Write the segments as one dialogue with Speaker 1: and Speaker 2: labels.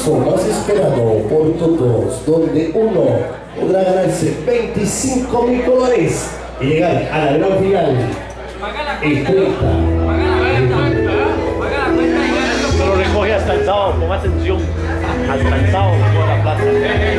Speaker 1: concurso más esperado por todos, donde uno podrá ganarse 25.000 colones y llegar a la gran final el 30.
Speaker 2: Lo recoge hasta el sábado, con atención. Hasta el sábado por la plaza.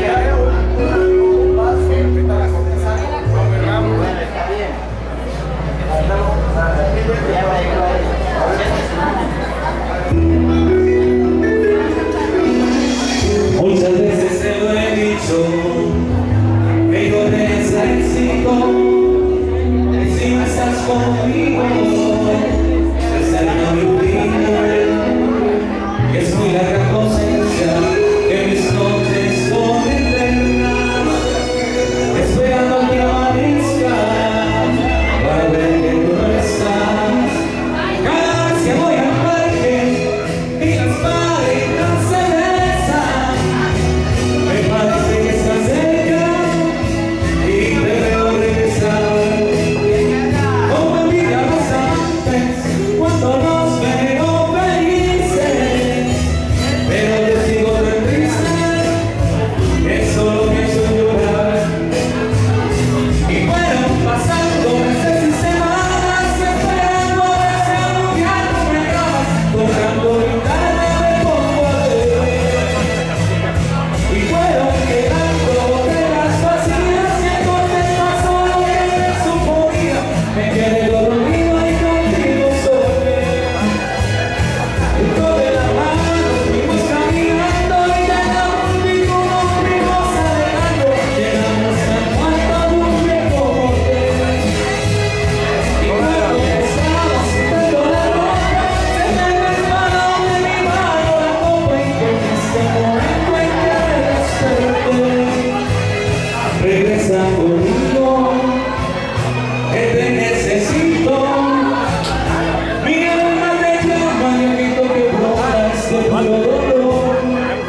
Speaker 3: Muchas veces te lo he dicho, que con ese éxito, que si no estás conmigo, esa no mi vida, que es muy larga cosecha, que mis noches son eternas, esperando que amanezca, para ver que tú no estás. Cada vez que voy al parque y las parejas se besan, me parece que estás cerca y te veo regresar. Como en vida bastantes cuando nos veo felices, pero yo sigo tan triste que solo pienso llorar. Y fueron pasando meses y semanas esperando a ese lugar que me acabas, tocando guitarra me pongo a beber. Y fueron quedando botellas vacías y entonces pasó lo que me suponía, me quedé dormido y contigo soñé. Y de la mano fuimos caminando y llegamos y como fuimos alejando, llegamos al cuarto de un viejo hotel. Y cuando estaba sintiendo la ropa, se me resbaló de mi mano la copa y en este momento en que me desperté. Regresa conmigo, que te necesito. Mi alma te llama y evito que bromas de puro dolor.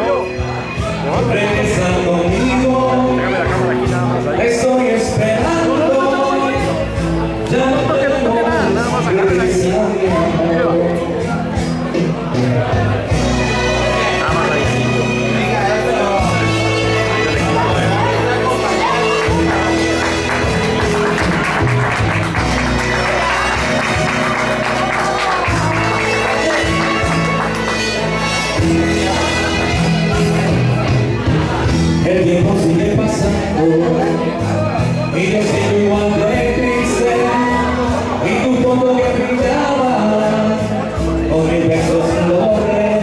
Speaker 3: Regresa conmigo, estoy esperando. Ya no tengo más regresa mi amor. El tiempo sigue pasando y yo sigo igual de triste, y tu foto que brillaba con mis besos lo borré,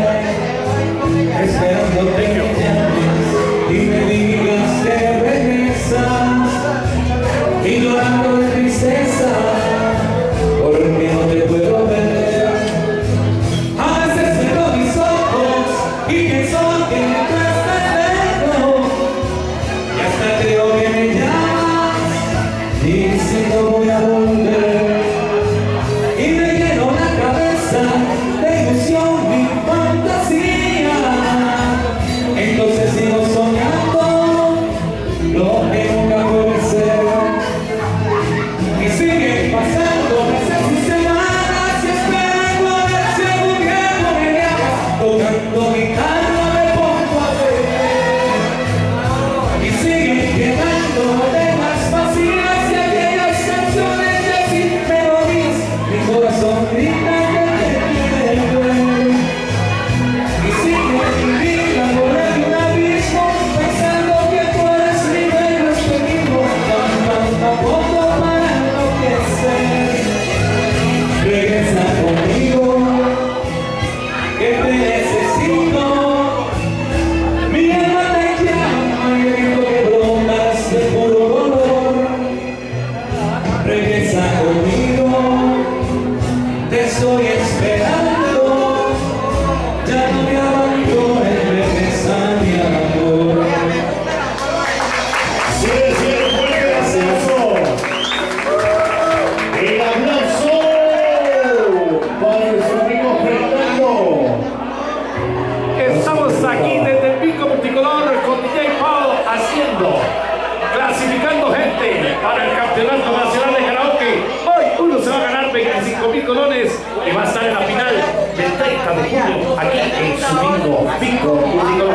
Speaker 3: esperando que me llames y me digas que regresas, y llorando de tristeza porque no te puedo ver. A veces cierro mis ojos y pienso que tú estás lejos, y hasta creo que me llamas diciendo voy a volver, y me lleno la cabeza de ilusión y fantasía. Entonces sigo soñando lo que nunca puede ser, y siguen pasando meses y semanas y espero a ver si algún día me llamas, tocando guitarra me pongo a beber. Y siguen quedando botellas vacías y aquellas canciones de sin melodías, mi corazón grita que te quiere ver. Y siguen mi vida por el abismo, pensando que tú eres mi bello espejismo, cantando a poco para enloquecer. Regresa conmigo, que te necesito. Mi alma te llama y evito que bromas de puro dolor. Regresa conmigo, te estoy esperando. Ya no me abandones, regresa mi amor.
Speaker 1: Sí, un fuerte aplauso. El aplauso para nuestro amigo Fernando.
Speaker 2: Estamos aquí desde el Pico Multicolor con DJ Paul haciendo, clasificando gente para el Campeonato Nacional de Karaoke. Hoy uno se va a ganar 25.000 colones y va a estar en la final del 30 de julio aquí en su Pico Multicolor.